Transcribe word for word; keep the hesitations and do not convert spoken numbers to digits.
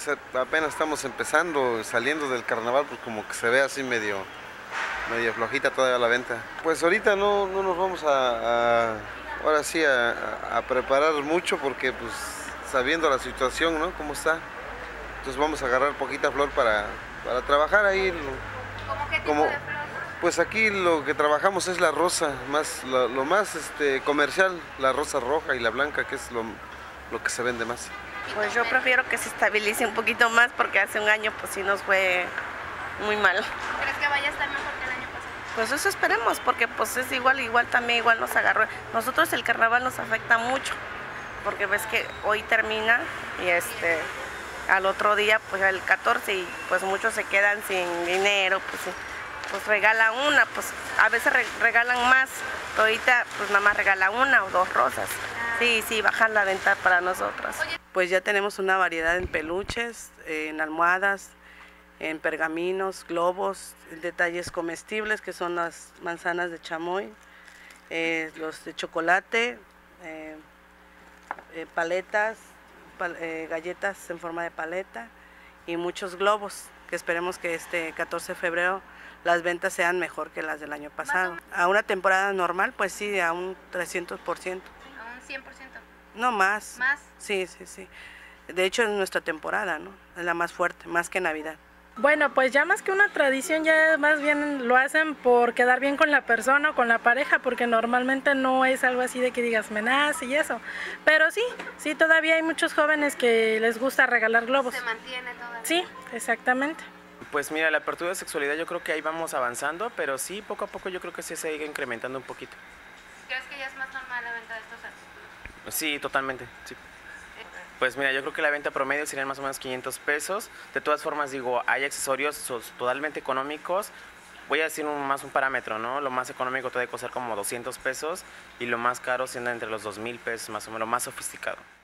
apenas estamos empezando, saliendo del carnaval, pues como que se ve así medio, medio flojita todavía la venta. Pues ahorita no, no nos vamos a, a ahora sí a, a preparar mucho porque pues sabiendo la situación, ¿no? Cómo está. Entonces vamos a agarrar poquita flor para, para trabajar ahí. ¿Cómo qué tipo como, de flor? Pues aquí lo que trabajamos es la rosa, más lo, lo más este, comercial, la rosa roja y la blanca, que es lo, lo que se vende más. Pues yo prefiero que se estabilice un poquito más porque hace un año pues sí nos fue muy mal. ¿Crees que vaya a estar mejor que el año pasado? Pues eso esperemos porque pues es igual, igual también igual nos agarró. Nosotros el carnaval nos afecta mucho porque ves que hoy termina y este al otro día pues el catorce y pues muchos se quedan sin dinero, pues sí. Pues regala una, pues a veces re regalan más, pero ahorita pues nada más regala una o dos rosas. Sí, sí, bajan la venta para nosotras. Pues ya tenemos una variedad en peluches, en almohadas, en pergaminos, globos, detalles comestibles que son las manzanas de chamoy, eh, los de chocolate, eh, eh, paletas, pal eh, galletas en forma de paleta y muchos globos que esperemos que este catorce de febrero las ventas sean mejor que las del año pasado. A una temporada normal, pues sí, a un trescientos por ciento. ¿A un cien por ciento? No, más. ¿Más? Sí, sí, sí. De hecho es nuestra temporada, ¿no? Es la más fuerte, más que Navidad. Bueno, pues ya más que una tradición, ya más bien lo hacen por quedar bien con la persona o con la pareja, porque normalmente no es algo así de que digas me nace y eso. Pero sí, sí, todavía hay muchos jóvenes que les gusta regalar globos. ¿Se mantiene todavía? Sí, exactamente. Pues mira, la apertura de sexualidad yo creo que ahí vamos avanzando, pero sí, poco a poco yo creo que sí se sigue incrementando un poquito. ¿Crees que ya es más normal la venta de estos artículos? Sí, totalmente, sí. Pues mira, yo creo que la venta promedio serían más o menos quinientos pesos. De todas formas, digo, hay accesorios totalmente económicos. Voy a decir un, más un parámetro, ¿no? Lo más económico puede costar como doscientos pesos y lo más caro siendo entre los dos mil pesos, más o menos, lo más sofisticado.